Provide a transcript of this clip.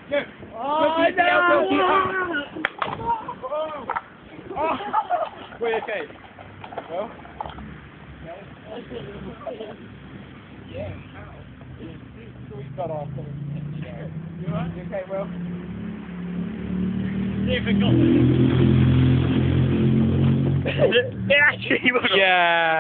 Go. Oh, no! Oh. Wait, okay. Well. Yeah. We got off. You alright? Okay, well. It actually was. Yeah.